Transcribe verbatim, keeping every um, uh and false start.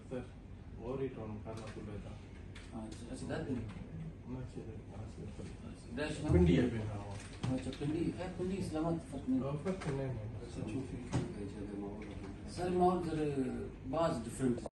अक्सर और ही टोन खाना तो लेता अच्छा अच्छा दादी ना चले डैश पिंडी है बिना अच्छा पिंडी है पिंडी इस्लामाबाद फर्क नहीं फर्क नहीं है अच्छा शूफी सर माहौल जरा बाज डिफरेंट